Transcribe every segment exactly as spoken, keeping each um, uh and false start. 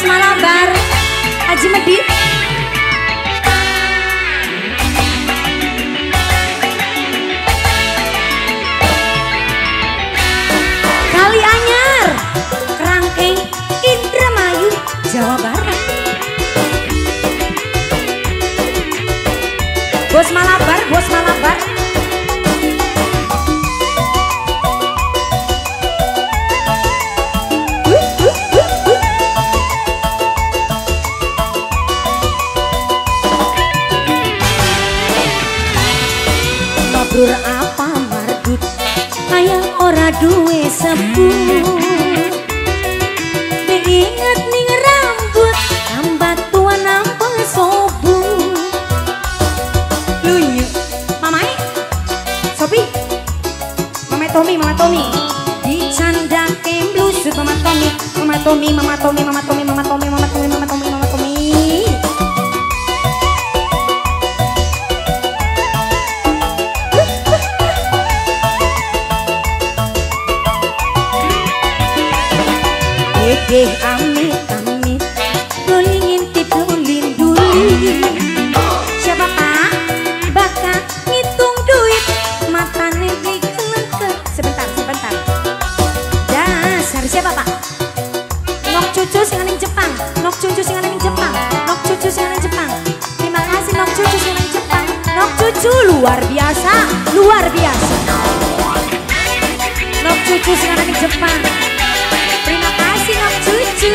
Bos Malabar, Haji Medit. Kali Anyar, Kerangkeng, Indramayu, Jawa Barat. Bos Malabar, Bos Malabar. Mabrur apa mardut, ayang ora duwe sepuh. Diinget ning rambut, tambah tua nampak sobu. Luyu, mamai, Sopi, Mama Tommy, Mama Tommy. Dicandake blusut Mama Tommy, Mama Tommy, Mama Tommy, Mama Tommy, Mama Tommy, Mama Tommy, Mama Tommy, Mama Tommy. Deh amit amit, doli ngintip dulin duli. Siapa pak? Bakal ngitung duit, matane dikelengker. Sebentar, sebentar. Dasar siapa pak? Nok cucu sing ning Jepang, nok cucu sing ning Jepang, nok cucu sing ning Jepang. Terima kasih nok cucu sing ning Jepang, nok cucu luar biasa, luar biasa. Nok cucu sing ning Jepang. Terima kasih nok cucu.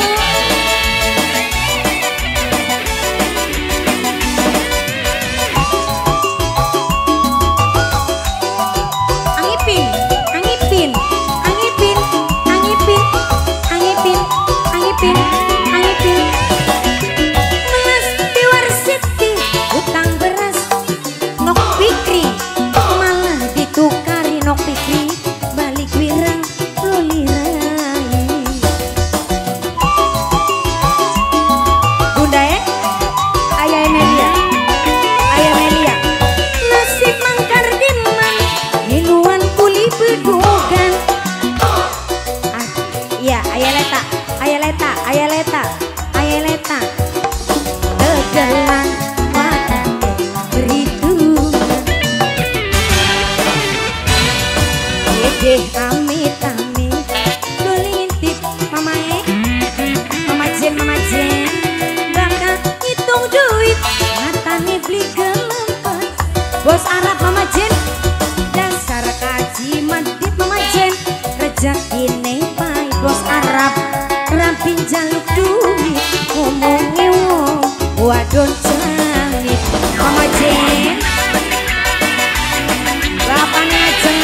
Angipin, angipin, angipin, angipin, angipin, angipin, angipin. Melas di Warsiti, utang beras, nok pikri, malah ditukari nok pikri, balik wirang lolira. Deh amit amit, doli ngintip mama eh, mama Jen, mama Jen. Bakal ngitung duit, matane beli gelempet. Bos Arab mama Jen, dasar kaji madit mama Jen. Rezekine pai bos Arab, rampin jaluk duit, ngomonge wong wadon jangit. Mama Jen, bapaknya Ajeng.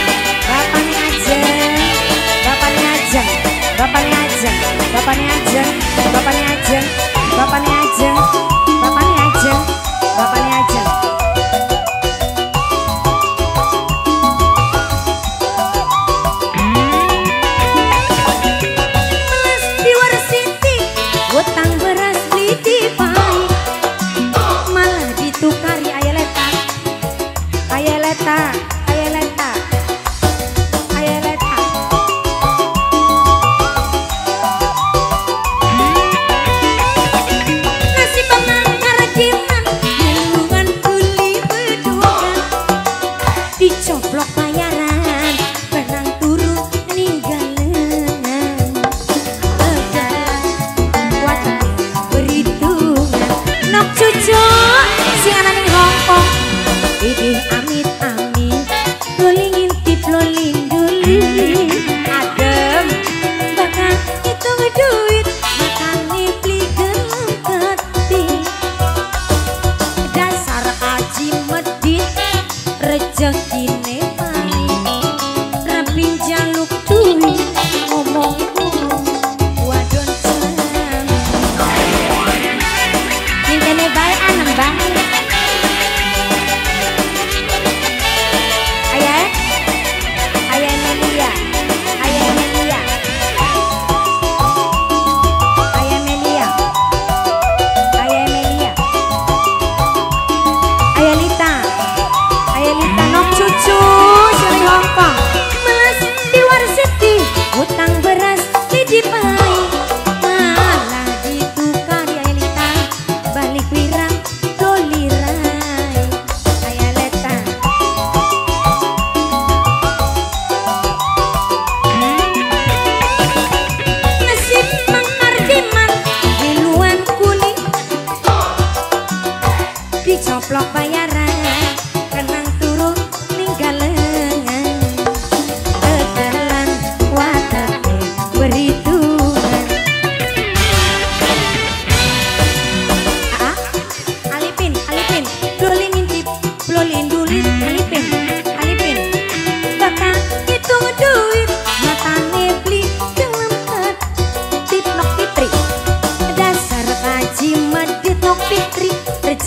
Bapaknya Ajeng, bapaknya Ajeng, bapaknya Ajeng, bapaknya Ajeng, bapaknya Ajeng, bapaknya Ajeng. Melas di Warsiti, utang beras beli dipai.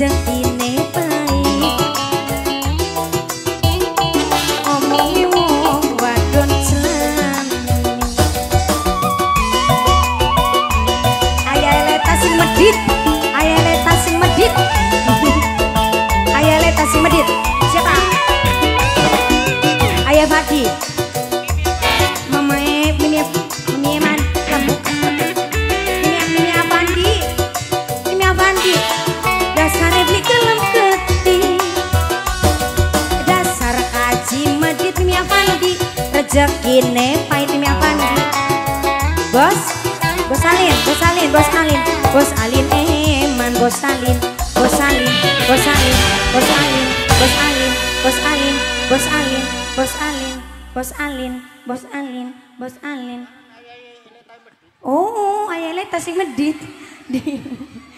rezekine baik. Omongi wong wadon selami. Ayah leta sing medit, ayah leta sing medit. Ayah leta sing medit. Siapa? Ayah Fadi. Mamae Mimi Mimi man kamu. Mimi Mimi Avandi. Mimi Avandi. Dasar beli kelem keti. Dasar haji medit Mimi Avandi. Rezekine pahit Mimi Avandi. Bos, Bos Alin, Bos Alin, Bos Alin, Bos Alin eman Bos Alin, Bos Alin, Bos Alin, Bos Alin, Bos Alin, Bos Alin, Bos Alin, Bos Alin, Bos Alin, Bos Alin, Bos Alin. Oh, ayah leta sing medit.